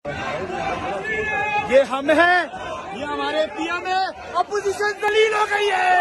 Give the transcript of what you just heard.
ये हम हैं, ये हमारे पीएम है, अपोजिशन दलील हो गई है।